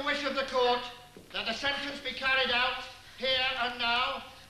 the wish of the court that the sentence be carried out here and now